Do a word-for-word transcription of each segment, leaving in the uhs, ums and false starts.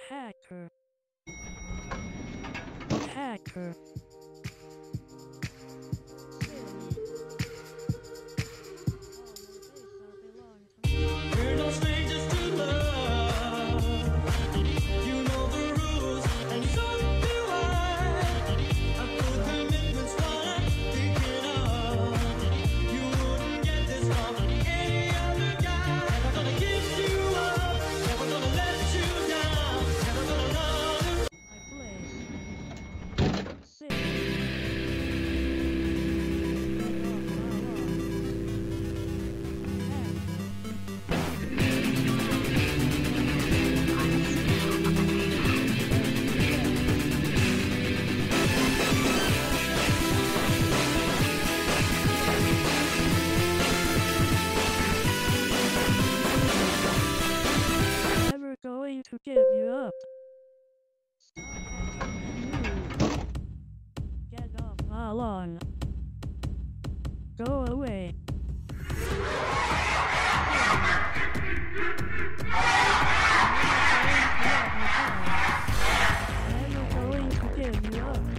Hacker. Hacker. We're no strangers to love. You know the rules, and so do I. I put commitments while I'm thinking of. You wouldn't get this from any other guy. Never gonna give you up, never gonna let you down, never gonna run. I play. Six. Never going to give you up. Stop hacking you. Get off my lawn. Go away. Never going to give you up.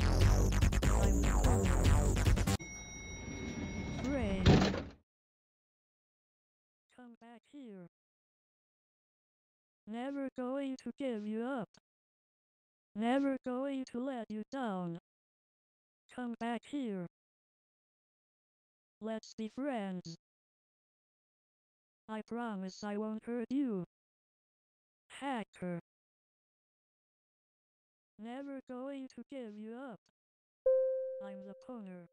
I'm afraid. Come back here. Never going to give you up. Never going to let you down. Come back here. Let's be friends. I promise I won't hurt you. Hacker. Never going to give you up. I'm the pwnr.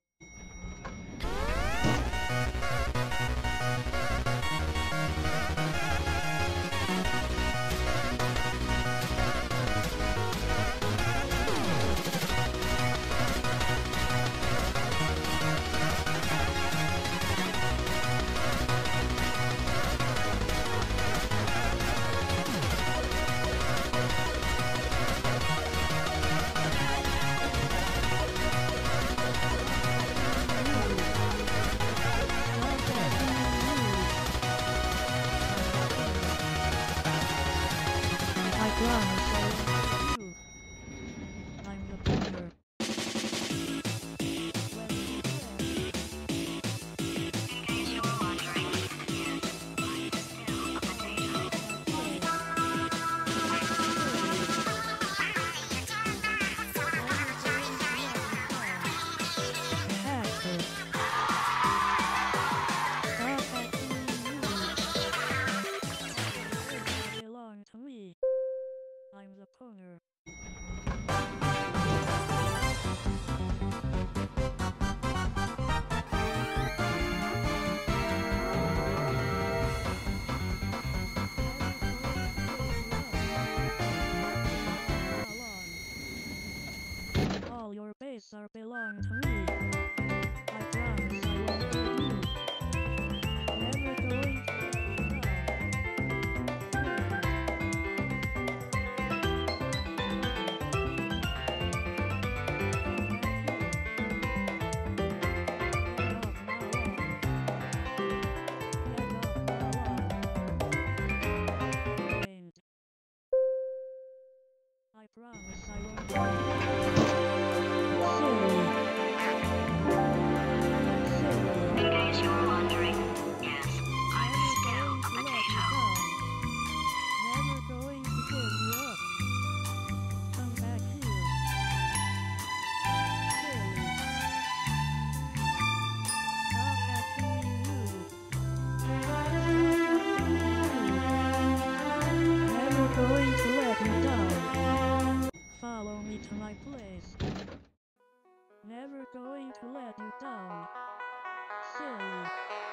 I promise I won't hurt you. I'm the pwnr. Belong to me. I'm the pwnr. All your base are belong to me. I promise I won't hurt you. Never going to I promise I won't In case you were wondering, yes, I'm still a potato. Never going to give you up. Come back here. Silly. Stop hacking you. Never going to let you down. Follow me to my place. Never going to let you down. Silly.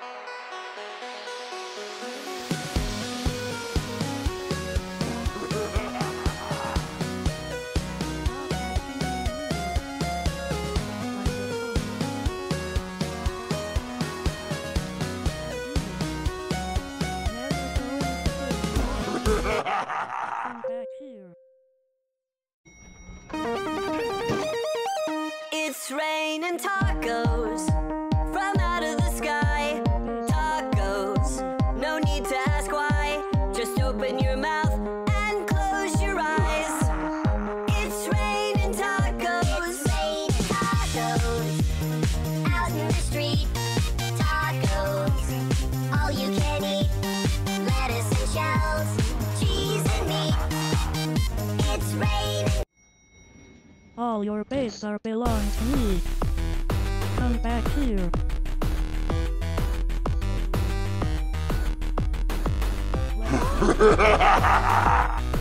Come back here. It's raining tacos from out of the sky. Tacos, no need to ask why. Just open your mouth and close your tacos. Out in the street, tacos. All you can eat, lettuce and shells, cheese and meat. It's raining. All your base are belong to me. Come back here. Ha ha ha ha!